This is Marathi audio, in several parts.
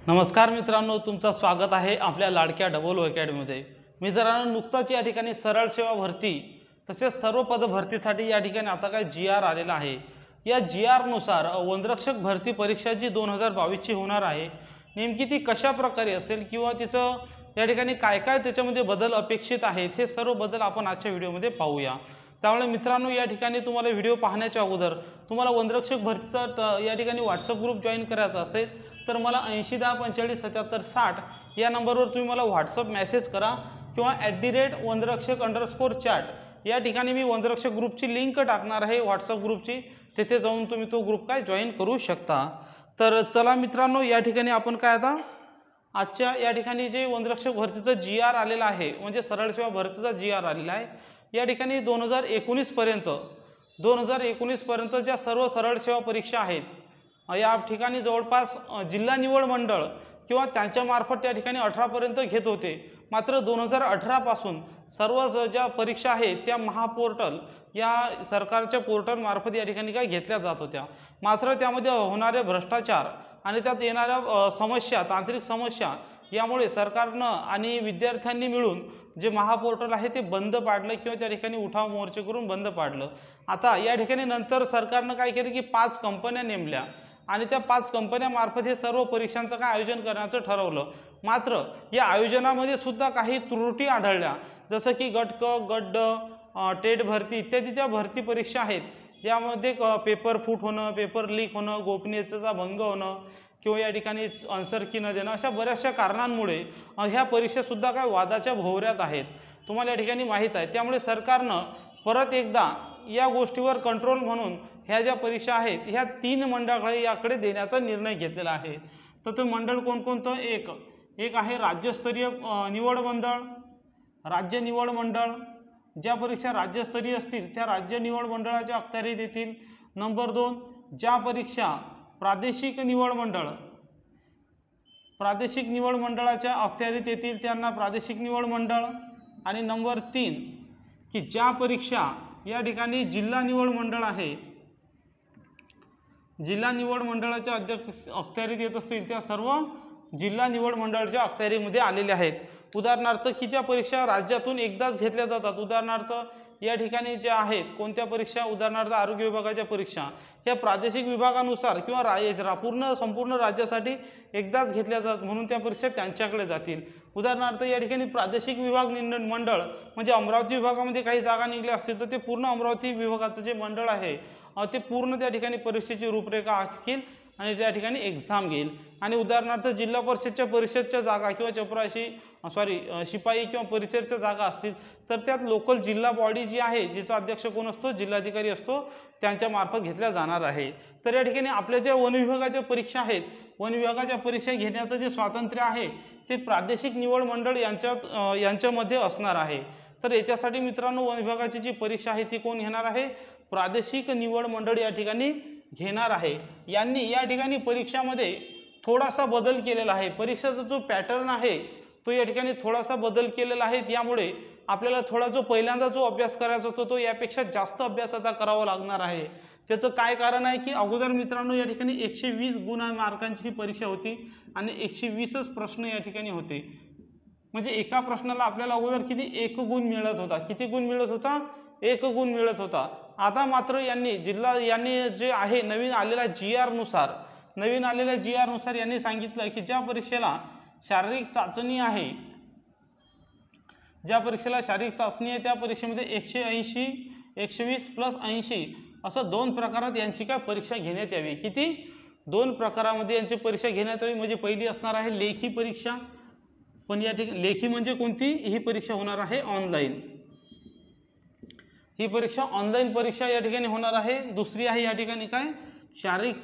नमस्कार मित्रांनो, तुमचं स्वागत आहे आपल्या लाडक्या डबल ओ अकॅडमीमध्ये। मित्रांनो, नुकताच या ठिकाणी सरळ सेवा भरती तसेच सर्व पद भरतीसाठी या ठिकाणी आता काय GR आलेला आहे। या GR नुसार वनरक्षक भरती परीक्षा जी 2022 ची होणार आहे, नेमकी ती कशा प्रकारे असेल किंवा तिचं या ठिकाणी काय काय त्याच्यामध्ये बदल अपेक्षित आहेत, हे सर्व बदल आपण आजच्या व्हिडिओमध्ये पाहूया। त्यामुळे मित्रांनो, या ठिकाणी तुम्हाला व्हिडिओ पाहण्याच्या अगोदर तुम्हाला वनरक्षक भरतीचा या ठिकाणी व्हॉट्सअप ग्रुप जॉइन करायचा असेल तर मला 8010457760 या नंबरवर तुम्ही मला व्हॉट्सअप मेसेज करा किंवा @वनरक्षक_chat या ठिकाणी मी वनरक्षक ग्रुपची लिंक टाकणार आहे व्हॉट्सअप ग्रुपची, तिथे जाऊन तुम्ही तो ग्रुप काय जॉइन करू शकता। तर चला मित्रांनो, या ठिकाणी आपण काय आता आजच्या या ठिकाणी जे वनरक्षक भरतीचा GR आलेला आहे, म्हणजे सरळ सेवा भरतीचा GR आलेला आहे, या ठिकाणी 2019 पर्यंत ज्या सर्व सरळ सेवा परीक्षा आहेत, या ठिकाणी जवळपास जिल्हा निवड मंडळ किंवा त्यांच्या मार्फत त्या ठिकाणी 18 पर्यंत घेत होते। मात्र 2018 पासून सर्व ज्या परीक्षा आहेत त्या महापोर्टल या सरकारच्या पोर्टल मार्फत या ठिकाणी काय घेतल्या जात होत्या। मात्र त्यामध्ये होणारे भ्रष्टाचार आणि त्यात येणाऱ्या समस्या, तांत्रिक समस्या यामुळे सरकारनं आणि विद्यार्थ्यांनी मिळून जे महापोर्टल आहे ते बंद पाडलं किंवा त्या ठिकाणी उठाव मोर्चे करून बंद पाडलं। आता या ठिकाणी नंतर सरकारनं काय केलं की 5 कंपन्या नेमल्या आणि त्या 5 कंपन्यांमार्फत हे सर्व परीक्षांचं काय आयोजन करण्याचं ठरवलं। मात्र या आयोजनामध्ये सुद्धा काही त्रुटी आढळल्या, जसं की गट क, गट ड, टेट भरती इत्यादीच्या भरती परीक्षा आहेत, यामध्ये पेपर फूट होणं, पेपर लीक होणं, गोपनीयतेचा भंग होणं किंवा या ठिकाणी आन्सर की न देणं, अशा बऱ्याचशा कारणांमुळे ह्या परीक्षासुद्धा काय वादाच्या भोवऱ्यात आहेत, तुम्हाला या ठिकाणी माहीत आहे। त्यामुळे सरकारनं परत एकदा या गोष्टीवर कंट्रोल म्हणून ह्या ज्या परीक्षा आहेत ह्या 3 मंडळाकडे देण्याचा निर्णय घेतलेला आहे। तर ते मंडळ कोणकोणतं? एक आहे राज्यस्तरीय निवड मंडळ, राज्य निवड मंडळ, ज्या परीक्षा राज्यस्तरीय असतील त्या राज्य निवड मंडळाच्या अखत्यारीत येतील। नंबर 2, ज्या परीक्षा प्रादेशिक निवड मंडळाच्या अखत्यारीत येतील त्यांना प्रादेशिक निवड मंडळ। आणि नंबर 3, की ज्या परीक्षा या ठिकाणी जिल्हा निवड मंडळ आहे, जिल्हा निवड मंडळाच्या अखत्यारीत येत असतील त्या सर्व जिल्हा निवड मंडळाच्या अखत्यारीमध्ये आलेल्या आहेत। उदाहरणार्थ की ज्या परीक्षा राज्यातून एकदाच घेतल्या जातात, उदाहरणार्थ या ठिकाणी ज्या आहेत कोणत्या परीक्षा, उदाहरणार्थ आरोग्य विभागाच्या परीक्षा ह्या प्रादेशिक विभागानुसार किंवा संपूर्ण राज्यासाठी एकदाच घेतल्या जातात, म्हणून त्या परीक्षा त्यांच्याकडे जातील। उदाहरणार्थ या ठिकाणी प्रादेशिक विभाग मंडळ म्हणजे अमरावती विभागामध्ये काही जागा निघल्या असतील तर ते पूर्ण अमरावती विभागाचं जे मंडळ आहे ते पूर्ण त्या ठिकाणी परीक्षेची रूपरेखा आखील आणि त्या ठिकाणी एक्झाम घेईल। आणि उदाहरणार्थ जिल्हा परिषदच्या जागा किंवा शिपाई किंवा परिचरच्या जागा असतील तर त्यात लोकल जिल्हा बॉडी जी आहे, जिचा अध्यक्ष कोण असतो, जिल्हाधिकारी असतो, त्यांच्या मार्फत घेतल्या जाणार आहे। तर या ठिकाणी आपल्या ज्या वन विभागाच्या परीक्षा आहेत, वन विभागाच्या परीक्षा घेण्याचं जे स्वातंत्र्य आहे ते प्रादेशिक निवड मंडळ यांच्यामध्ये असणार आहे। तर याच्यासाठी मित्रांनो, वन विभागाची जी परीक्षा आहे ती कोण घेणार आहे? प्रादेशिक निवड मंडळ या ठिकाणी घेणार आहे। यांनी या ठिकाणी परीक्षामध्ये थोडासा बदल केलेला आहे, परीक्षेचा जो पॅटर्न आहे तो या ठिकाणी थोडासा बदल केलेला आहे। त्यामुळे आपल्याला थोडा जो पहिल्यांदा जो अभ्यास करायचा होता तो यापेक्षा जास्त अभ्यास आता करावा लागणार आहे। त्याचं काय कारण आहे की अगोदर मित्रांनो या ठिकाणी 120 मार्कांची ही परीक्षा होती आणि 120च प्रश्न या ठिकाणी होते, म्हणजे एका प्रश्नाला आपल्याला अगोदर किती 1 गुण मिळत होता, किती गुण मिळत होता? 1 गुण मिळत होता। आता मात्र यांनी जे आहे नवीन आलेल्या GR नुसार यांनी सांगितलं की ज्या परीक्षेला शारीरिक चाचणी आहे, त्या परीक्षेमध्ये 180, 120 + 80 असं 2 प्रकारात यांची काय परीक्षा घेण्यात यावी। किती? 2 प्रकारामध्ये यांची परीक्षा घेण्यात यावी। म्हणजे पहिली असणार आहे लेखी परीक्षा, पण या ठिकाणी लेखी म्हणजे कोणती? ही परीक्षा होणार आहे ऑनलाईन, ही परीक्षा ऑनलाईन परीक्षा या ठिकाणी होणार आहे। दुसरी आहे या ठिकाणी काय? शारीरिक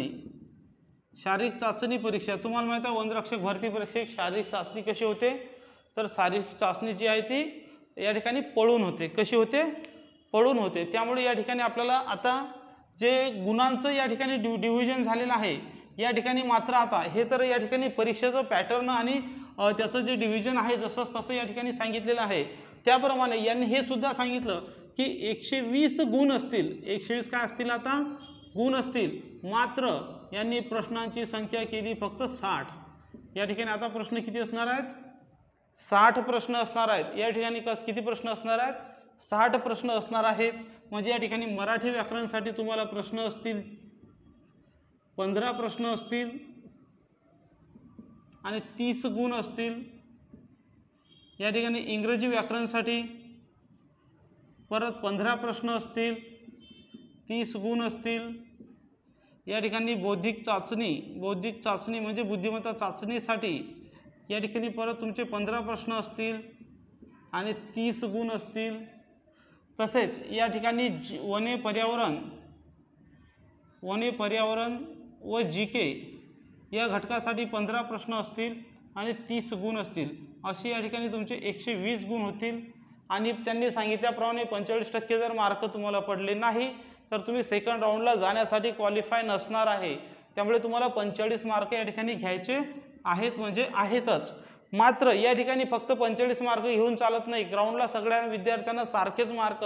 चाचणी परीक्षा। तुम्हाला माहिती आहे वनरक्षक भरती परीक्षेत शारीरिक चाचणी कशी होते? तर शारीरिक चाचणी जी आहे ती या ठिकाणी पळून होते। कशी होते? पळून होते। त्यामुळे या ठिकाणी आपल्याला आता जे गुणांचं या ठिकाणी डिव्हिजन झालेलं आहे या ठिकाणी, मात्र आता हे तर या ठिकाणी परीक्षेचं पॅटर्न आणि त्याचं जे डिव्हिजन आहे जसं तसं या ठिकाणी सांगितलेलं आहे। त्याप्रमाणे यांनी हे सुद्धा सांगितलं की 120 गुण असतील, 120 काय असतील आता? गुण असतील। मात्र यांनी प्रश्नांची संख्या केली फक्त 60, या ठिकाणी आता प्रश्न किती असणार आहेत? 60 प्रश्न असणार आहेत। या ठिकाणी किती प्रश्न असणार आहेत? 60 प्रश्न असणार आहेत। म्हणजे या ठिकाणी मराठी व्याकरणसाठी तुम्हाला प्रश्न असतील 15 प्रश्न असतील आणि 30 गुण असतील। या ठिकाणी इंग्रजी व्याकरणसाठी परत 15 प्रश्न असतील, 30 गुण असतील। या ठिकाणी बौद्धिक चाचणी म्हणजे बुद्धिमत्ता चाचणीसाठी या ठिकाणी परत तुमचे 15 प्रश्न असतील आणि 30 गुण असतील। तसेच या ठिकाणी वने पर्यावरण व जीके या घटकासाठी 15 प्रश्न असतील आणि 30 गुण असतील। असे या ठिकाणी तुमचे 120 गुण होतील। आणि त्यांनी सांगितल्याप्रमाणे 45% जर मार्क तुम्हाला पडले नाही तर तुम्ही सेकंड राऊंडला जाण्यासाठी क्वालिफाय नसणार आहे। त्यामुळे तुम्हाला 45 मार्क या ठिकाणी घ्यायचे आहेत म्हणजे आहेतच। मात्र या ठिकाणी फक्त 45 मार्क घेऊन चालत नाही। ग्राउंडला सगळ्या विद्यार्थ्यांना सारखेच मार्क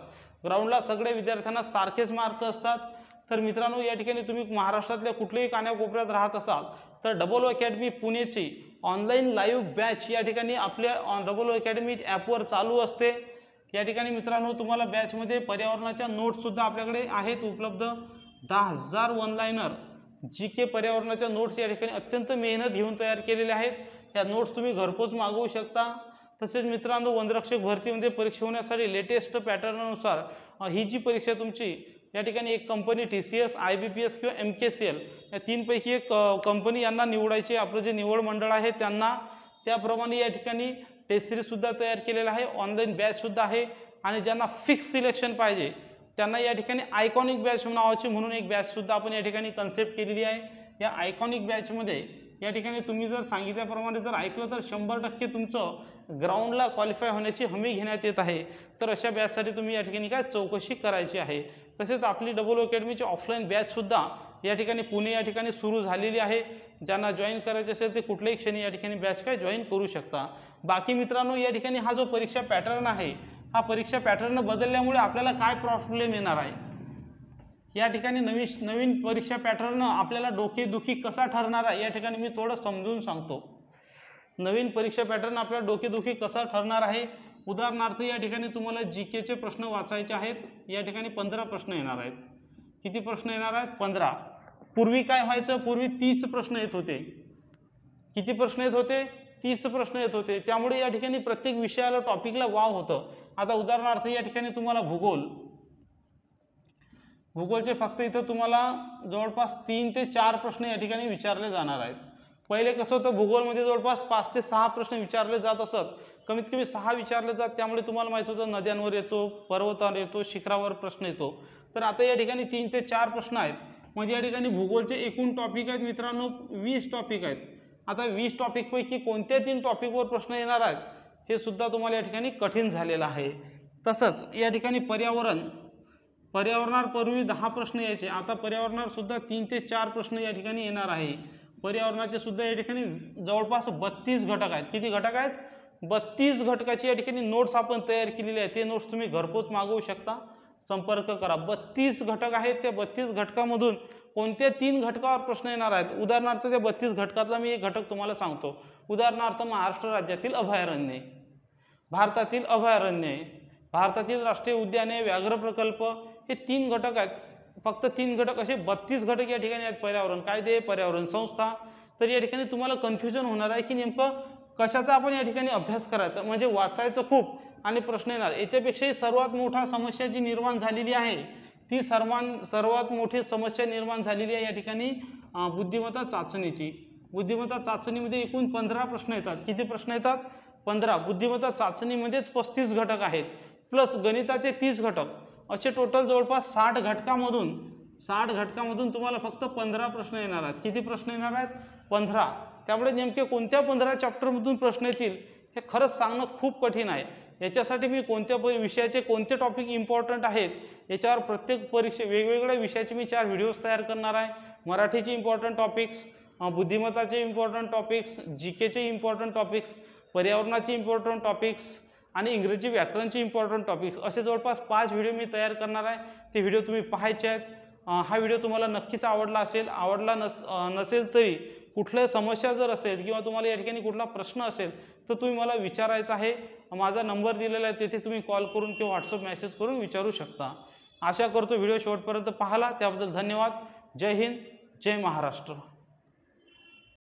असतात। तर मित्रांनो, या ठिकाणी तुम्ही महाराष्ट्रातल्या कुठल्याही कानाकोपऱ्यात राहत असाल तर डबल अकॅडमी पुणेची ऑनलाईन लाईव्ह बॅच या ठिकाणी आपल्या डबल अकॅडमी ॲपवर चालू असते। या ठिकाणी मित्रांनो तुम्हाला बॅचमध्ये पर्यावरणाच्या नोट्ससुद्धा आपल्याकडे आहेत उपलब्ध। 10,000 ऑनलाईनर जी के पर्यावरणाच्या नोट्स या ठिकाणी अत्यंत मेहनत घेऊन तयार केलेल्या आहेत। या नोट्स तुम्ही घरपोच मागवू शकता। तसेच मित्रांनो, वनरक्षक भरतीमध्ये परीक्षा होण्यासाठी लेटेस्ट पॅटर्ननुसार ही जी परीक्षा तुमची या ठिकाणी एक कंपनी TCS, IBPS किंवा MKCL या तीनपैकी एक कंपनी यांना निवडायचे, आपलं जे निवड मंडळ आहे त्यांना। त्याप्रमाणे या ठिकाणी टेस्ट सिरीजसुद्धा तयार केलेला आहे, ऑनलाईन बॅचसुद्धा आहे। आणि ज्यांना फिक्स सिलेक्शन पाहिजे त्यांना या ठिकाणी आयकॉनिक बॅच नावाची म्हणून एक बॅचसुद्धा आपण या ठिकाणी कन्सेप्ट केलेली आहे। या आयकॉनिक बॅचमध्ये या ठिकाणी तुम्ही जर सांगितल्याप्रमाणे जर ऐकलं तर 100% तुमचं ग्राउंडला क्वालिफाय होण्याची हमी घेण्यात येत आहे। तर अशा बॅचसाठी तुम्ही या ठिकाणी काय चौकशी करायची आहे। तसेच आपली डबल अकॅडमीची ऑफलाईन बॅचसुद्धा या ठिकाणी पुणे या ठिकाणी सुरू झालेली आहे। ज्यांना जॉईन करायचे असेल ते कुठल्याही क्षणी या ठिकाणी बॅच काय जॉईन करू शकता। बाकी मित्रांनो, या ठिकाणी हा जो परीक्षा पॅटर्न आहे, हा परीक्षा पॅटर्न बदलल्यामुळे आपल्याला काय प्रॉब्लेम येणार आहे, या ठिकाणी नवीन परीक्षा पॅटर्न आपल्याला डोकेदुखी कसा ठरणार आहे या ठिकाणी मी थोडं समजून सांगतो। नवीन परीक्षा पॅटर्न आपल्याला डोकेदुखी कसा ठरणार आहे, उदाहरणार्थ या ठिकाणी तुम्हाला जीकेचे प्रश्न वाचायचे आहेत। या ठिकाणी 15 प्रश्न येणार आहेत। किती प्रश्न येणार आहेत? 15। पूर्वी काय व्हायचं? पूर्वी 30 प्रश्न येत होते। किती प्रश्न येत होते? 30 प्रश्न येत होते। त्यामुळे या ठिकाणी प्रत्येक विषयाला टॉपिकला वाव होतं। आता उदाहरणार्थ या ठिकाणी तुम्हाला भूगोलचे फक्त इथं तुम्हाला जवळपास 3 ते 4 प्रश्न या ठिकाणी विचारले जाणार आहेत। पहिले कसं होतं, भूगोलमध्ये जवळपास 5 ते 6 प्रश्न विचारले जात असत, कमीत कमी 6 विचारले जात। त्यामुळे तुम्हाला माहित होतं नद्यांवर येतो, पर्वतावर येतो, शिखरावर प्रश्न येतो। तर आता या ठिकाणी 3 ते 4 प्रश्न आहेत। म्हणजे या ठिकाणी भूगोलचे एकूण टॉपिक आहेत मित्रांनो 20 टॉपिक आहेत। आता 20 टॉपिकपैकी कोणत्या 3 टॉपिकवर प्रश्न येणार आहेत हे सुद्धा तुम्हाला या ठिकाणी कठीण झालेलं आहे। तसंच या ठिकाणी पर्यावरणावर पूर्वी 10 प्रश्न यायचे, आता पर्यावरणावर सुद्धा 3 ते 4 प्रश्न या ठिकाणी येणार आहे। पर्यावरणाचे सुद्धा या ठिकाणी जवळपास 32 घटक आहेत। किती घटक आहेत? 32 घटकाची या ठिकाणी नोट्स आपण तयार केलेली आहे। ते नोट्स तुम्ही घरपोच मागवू शकता, संपर्क करा। 32 घटक आहेत, त्या 32 घटकामधून कोणत्या 3 घटकावर प्रश्न येणार आहेत? उदाहरणार्थ त्या 32 घटकातला मी एक घटक तुम्हाला सांगतो। उदाहरणार्थ महाराष्ट्र राज्यातील अभयारण्ये, भारतातील अभयारण्ये, भारतातील राष्ट्रीय उद्याने, व्याघ्र प्रकल्प, हे 3 घटक आहेत। फक्त 3 घटक, असे 32 घटक या ठिकाणी आहेत। पर्यावरण कायदे, पर्यावरण संस्था। तर या ठिकाणी तुम्हाला कन्फ्युजन होणार आहे की नेमकं कशाचा आपण या ठिकाणी अभ्यास करायचा, म्हणजे वाचायचं खूप आणि प्रश्न येणार। याच्यापेक्षाही सर्वात मोठा समस्या जी निर्माण झालेली आहे ती सर्वात मोठी समस्या निर्माण झालेली आहे या ठिकाणी बुद्धिमत्ता चाचणीची। बुद्धिमत्ता चाचणीमध्ये एकूण 15 प्रश्न येतात। किती प्रश्न येतात? 15। बुद्धिमत्ता चाचणीमध्येच 35 घटक आहेत, प्लस गणिताचे 30 घटक, असे टोटल जवळपास 60 घटकामधून तुम्हाला फक्त 15 प्रश्न येणार आहेत। किती प्रश्न येणार आहेत? 15। त्यामुळे नेमके कोणत्या 15 चॅप्टरमधून प्रश्न येतील हे खरंच सांगणं खूप कठीण आहे। याच्यासाठी मी कोणत्या विषयाचे कोणते टॉपिक इम्पॉर्टंट आहेत याच्यावर प्रत्येक वेगवेगळ्या विषयाचे मी 4 व्हिडिओज तयार करणार आहे। मराठीचे इम्पॉर्टंट टॉपिक्स, बुद्धिमत्ताचे इम्पॉर्टंट टॉपिक्स, जीकेचे इम्पॉर्टंट टॉपिक्स, पर्यावरणाचे इम्पॉर्टंट टॉपिक्स आणि इंग्रजी व्याकरणचे इम्पॉर्टंट टॉपिक्स, असे जवळपास 5 व्हिडिओ मी तयार करणार आहे। ते व्हिडिओ तुम्ही पाहायचे आहेत। हा व्हिडिओ तुम्हाला नक्कीच आवडला असेल। आवडला नसेल तरी कुठल्या समस्या जर असेल किंवा तुम्हाला या ठिकाणी कुठला प्रश्न असेल तर तुम्ही मला विचारायचा आहे. माझा नंबर दिलेला आहे, तेथे तुम्ही कॉल करून किंवा व्हॉट्सअप मेसेज करून विचारू शकता. आशा करतो व्हिडिओ शेवटपर्यंत पाहिला त्याबद्दल धन्यवाद. जय हिंद, जय महाराष्ट्र.